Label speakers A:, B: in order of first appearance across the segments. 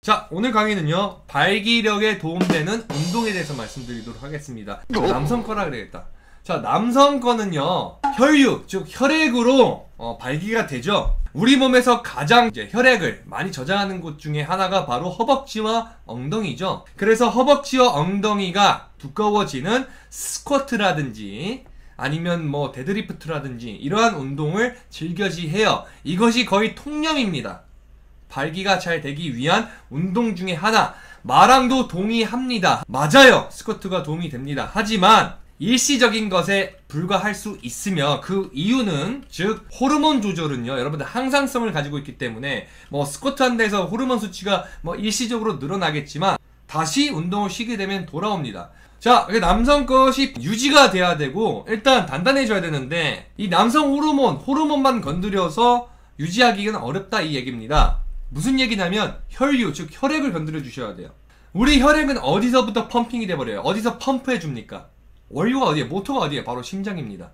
A: 자, 오늘 강의는요, 발기력에 도움되는 운동에 대해서 말씀드리도록 하겠습니다. 남성 거라 그래야겠다. 자, 남성 거는요, 혈류, 즉 혈액으로 발기가 되죠. 우리 몸에서 가장 혈액을 많이 저장하는 곳 중에 하나가 바로 허벅지와 엉덩이죠. 그래서 허벅지와 엉덩이가 두꺼워지는 스쿼트라든지 아니면 뭐 데드리프트라든지 이러한 운동을 즐겨시 해요. 이것이 거의 통념입니다. 발기가 잘 되기 위한 운동 중에 하나. 마랑도 동의합니다. 맞아요. 스쿼트가 도움이 됩니다. 하지만 일시적인 것에 불과할 수 있으며, 그 이유는 즉 호르몬 조절은요, 여러분들 항상성을 가지고 있기 때문에 뭐 스쿼트 한 데서 호르몬 수치가 뭐 일시적으로 늘어나겠지만 다시 운동을 쉬게 되면 돌아옵니다. 자, 남성 것이 유지가 돼야 되고 일단 단단해져야 되는데, 이 남성 호르몬만 건드려서 유지하기는 어렵다, 이 얘기입니다. 무슨 얘기냐면 혈류, 즉 혈액을 건드려 주셔야 돼요. 우리 혈액은 어디서부터 펌핑이 돼버려요? 어디서 펌프해 줍니까? 원료가 어디에? 모터가 어디에? 바로 심장입니다.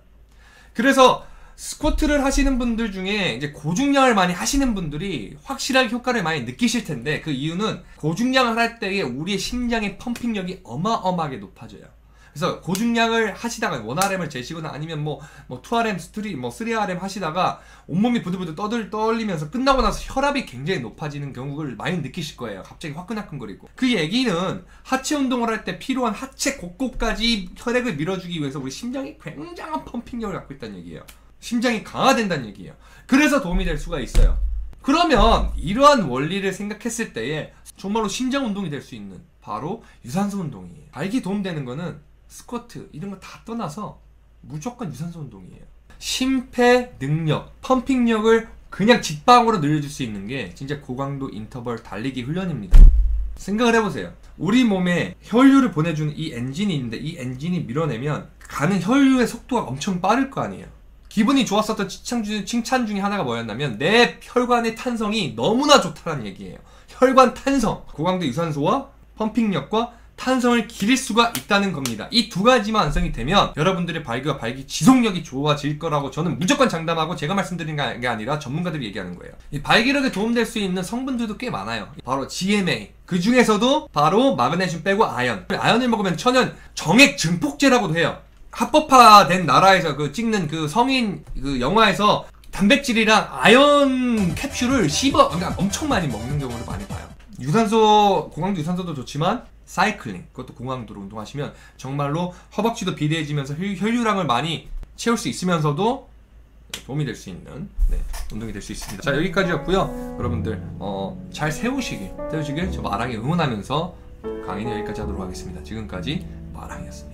A: 그래서 스쿼트를 하시는 분들 중에 이제 고중량을 많이 하시는 분들이 확실하게 효과를 많이 느끼실 텐데, 그 이유는 고중량을 할 때에 우리의 심장의 펌핑력이 어마어마하게 높아져요. 그래서 고중량을 하시다가 1RM을 재시거나 아니면 뭐 2RM, 3RM 하시다가 온몸이 부들부들 떨리면서 끝나고 나서 혈압이 굉장히 높아지는 경우를 많이 느끼실 거예요. 갑자기 화끈화끈거리고. 그 얘기는 하체 운동을 할 때 필요한 하체 곳곳까지 혈액을 밀어주기 위해서 우리 심장이 굉장한 펌핑력을 갖고 있다는 얘기예요. 심장이 강화된다는 얘기예요. 그래서 도움이 될 수가 있어요. 그러면 이러한 원리를 생각했을 때에 정말로 심장 운동이 될 수 있는 바로 유산소 운동이에요. 발기 도움되는 거는 스쿼트 이런 거 다 떠나서 무조건 유산소 운동이에요. 심폐 능력, 펌핑력을 그냥 직방으로 늘려줄 수 있는 게 진짜 고강도 인터벌 달리기 훈련입니다. 생각을 해보세요. 우리 몸에 혈류를 보내주는 이 엔진이 있는데, 이 엔진이 밀어내면 가는 혈류의 속도가 엄청 빠를 거 아니에요. 기분이 좋았었던 칭찬 중에 하나가 뭐였냐면 내 혈관의 탄성이 너무나 좋다는 얘기예요. 혈관 탄성, 고강도 유산소와 펌핑력과 탄성을 기를 수가 있다는 겁니다. 이 두 가지만 완성이 되면 여러분들의 발기와 발기 지속력이 좋아질 거라고 저는 무조건 장담하고, 제가 말씀드리는 게 아니라 전문가들이 얘기하는 거예요. 이 발기력에 도움될 수 있는 성분들도 꽤 많아요. 바로 GMA, 그 중에서도 바로 마그네슘 빼고 아연을 먹으면 천연 정액 증폭제라고도 해요. 합법화된 나라에서 찍는 그 성인 영화에서 단백질이랑 아연 캡슐을 그러니까 엄청 많이 먹는 경우를 많이 봐요. 고강도 유산소도 좋지만 사이클링, 그것도 고강도로 운동하시면 정말로 허벅지도 비대해지면서 혈류량을 많이 채울 수 있으면서도 도움이 될 수 있는 운동이 될 수 있습니다. 자, 여기까지였고요. 여러분들 잘 세우시길 저 마랑이 응원하면서 강의는 여기까지 하도록 하겠습니다. 지금까지 마랑이었습니다.